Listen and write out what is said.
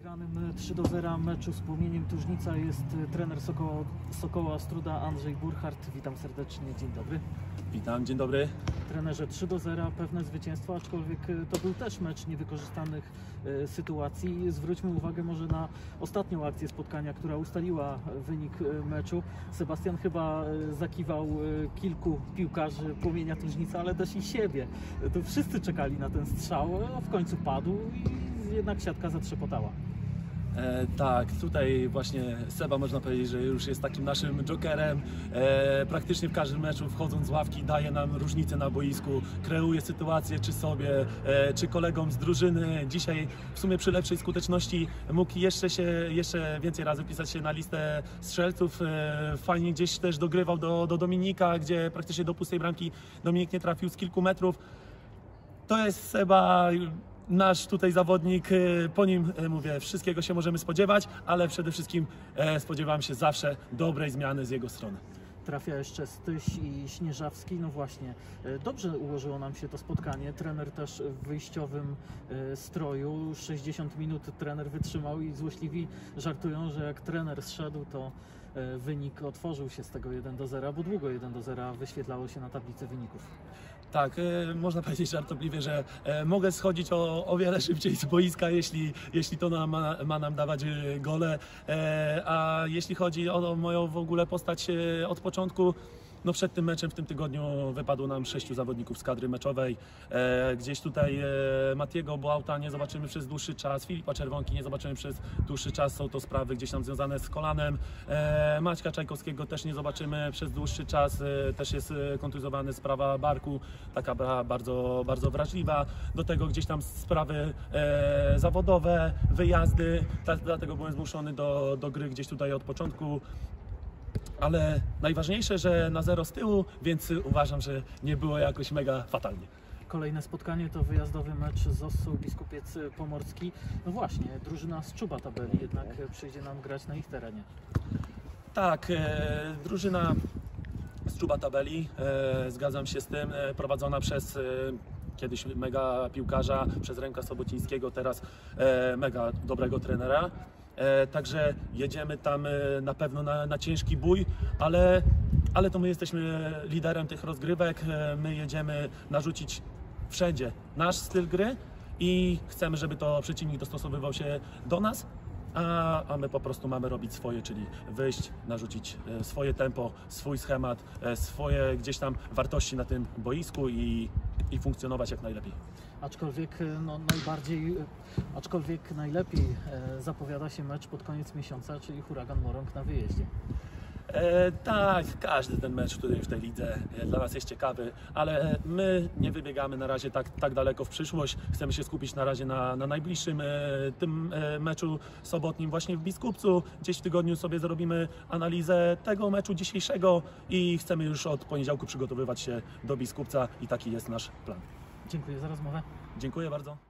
wygranym 3-0 meczu z Płomieniem Tużnica jest trener Sokoła Ostróda Andrzej Burchardt. Witam serdecznie, dzień dobry. Witam, dzień dobry. Trenerze, 3-0, pewne zwycięstwo, aczkolwiek to był też mecz niewykorzystanych sytuacji. Zwróćmy uwagę może na ostatnią akcję spotkania, która ustaliła wynik meczu. Sebastian chyba zakiwał kilku piłkarzy Płomienia Tużnica, ale też i siebie. To wszyscy czekali na ten strzał, a w końcu padł i jednak siatka zatrzepotała. Tak, tutaj właśnie Seba, można powiedzieć, że już jest takim naszym jokerem. Praktycznie w każdym meczu, wchodząc z ławki, daje nam różnicę na boisku, kreuje sytuację czy sobie, czy kolegom z drużyny. Dzisiaj w sumie przy lepszej skuteczności mógł jeszcze więcej razy wpisać się na listę strzelców. Fajnie gdzieś też dogrywał do Dominika, gdzie praktycznie do pustej bramki Dominik nie trafił z kilku metrów. To jest Seba, nasz tutaj zawodnik, po nim mówię, wszystkiego się możemy spodziewać, ale przede wszystkim spodziewam się zawsze dobrej zmiany z jego strony. Trafia jeszcze Styś i Śnieżawski. No właśnie, dobrze ułożyło nam się to spotkanie. Trener też w wyjściowym stroju. 60 minut trener wytrzymał i złośliwi żartują, że jak trener zszedł, to wynik otworzył się z tego 1-0, bo długo 1-0 wyświetlało się na tablicy wyników. Tak, można powiedzieć żartobliwie, że mogę schodzić o wiele szybciej z boiska, jeśli to ma nam dawać gole, a jeśli chodzi o moją w ogóle postać od początku, no przed tym meczem w tym tygodniu wypadło nam 6 zawodników z kadry meczowej. Gdzieś tutaj Matiego Bołta nie zobaczymy przez dłuższy czas, Filipa Czerwonki nie zobaczymy przez dłuższy czas, są to sprawy gdzieś tam związane z kolanem. Maćka Czajkowskiego też nie zobaczymy przez dłuższy czas, też jest kontuzjowany, sprawa barku, taka bardzo, bardzo wrażliwa. Do tego gdzieś tam sprawy zawodowe, wyjazdy, dlatego byłem zmuszony do gry gdzieś tutaj od początku. Ale najważniejsze, że na 0 z tyłu, więc uważam, że nie było jakoś mega fatalnie. Kolejne spotkanie to wyjazdowy mecz z Ossą Biskupiec Pomorski. No właśnie, drużyna z Czuba tabeli jednak przyjdzie nam grać na ich terenie. Tak, drużyna z Czuba tabeli, zgadzam się z tym, prowadzona przez kiedyś mega piłkarza, przez Remka Sobocińskiego, teraz mega dobrego trenera. Także jedziemy tam na pewno na ciężki bój, ale to my jesteśmy liderem tych rozgrywek, my jedziemy narzucić wszędzie nasz styl gry i chcemy, żeby to przeciwnik dostosowywał się do nas, a my po prostu mamy robić swoje, czyli wyjść, narzucić swoje tempo, swój schemat, swoje gdzieś tam wartości na tym boisku i funkcjonować jak najlepiej. Aczkolwiek najlepiej zapowiada się mecz pod koniec miesiąca, czyli Huragan Morąg na wyjeździe. Tak, każdy ten mecz w tej lidze dla nas jest ciekawy, ale my nie wybiegamy na razie tak daleko w przyszłość. Chcemy się skupić na razie na najbliższym tym meczu sobotnim właśnie w Biskupcu. Gdzieś w tygodniu sobie zrobimy analizę tego meczu dzisiejszego i chcemy już od poniedziałku przygotowywać się do Biskupca i taki jest nasz plan. Dziękuję za rozmowę. Dziękuję bardzo.